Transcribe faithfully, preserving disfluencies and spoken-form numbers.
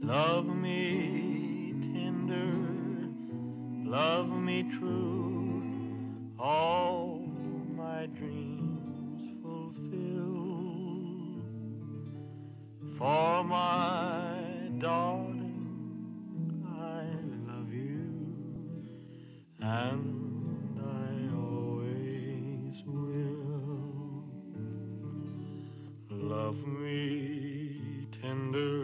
Love me tender, love me true, all my dreams fulfill. For my darling, I love you, and I always will. Love me tender,